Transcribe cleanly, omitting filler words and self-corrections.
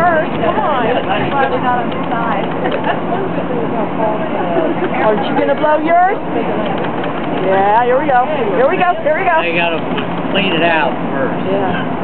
first. Come on. Probably not on the side. Aren't you going to blow yours? Yeah, here we go. Here we go. Here we go. You gotta clean it out first. Yeah.